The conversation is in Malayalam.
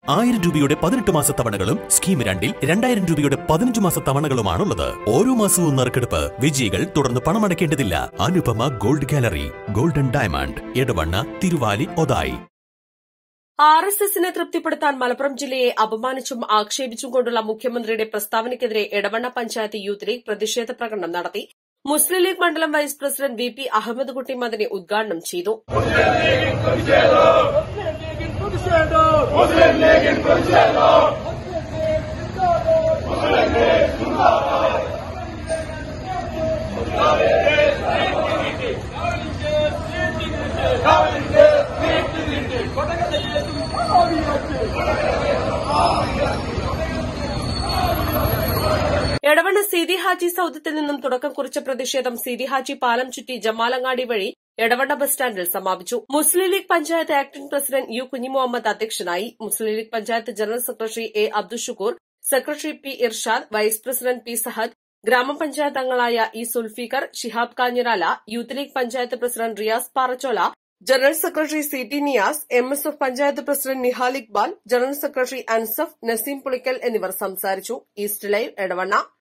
1000 രൂപയുടെ 18 മാസ തവണകളും സ്കീം 2-ൽ 2000 രൂപയുടെ 15 മാസ തവണകളുമാണുള്ളത്. ഓരോ മാസവും നറുക്കെടുപ്പ്. വിജയികൾ തുടർന്ന് പണമടയ്ക്കേണ്ടതില്ല. Anupama gold gallery, golden diamond, Edavanna, Thiruvali, Othayi. RSSനെ തൃപ്തിപ്പെടുത്താൻ മലപ്പുറം ജില്ലയെ അപമാനിച്ചും ആക്ഷേപിച്ചും കൊണ്ടുള്ള മുഖ്യമന്ത്രിയുടെ പ്രസ്താവനയ്ക്കെതിരെ എടവണ്ണ പഞ്ചായത്ത് യൂത്ത് ലീഗ് പ്രതിഷേധ പ്രകടനം നടത്തി. മുസ്ലിം ലീഗ് മണ്ഡലം vice president VP Ahammed Kutty Madani ഉദ്ഘാടനം ചെയ്തു. എടവണ്ണ സീതി ഹാജി സൌദത്തിൽ നിന്നും തുടക്കം കുറിച്ച പ്രതിഷേധം സീതി ഹാജി പാലം ചുറ്റി ജമാലങ്ങാടി വഴി എടവണ്ണ ബസ് സ്റ്റാൻഡിൽ സമാപിച്ചു. Muslim league panchayat acting president U Kunjimuhammed അധ്യക്ഷനായി. Muslim league panchayat general secretary A Abdushukoor, secretary P Irshad, vice president P Sahad, grama panchayat അംഗങ്ങളായ E Sulfiqar, Shihab Kanjirala, youth league panchayat president Riyas Parachola, general secretary CT Niyas, MSF panchayat president Nihal Iqbal, general secretary Ansaf, Naseem Pulikkal എന്നിവർ സംസാരിച്ചു. East live Edavanna.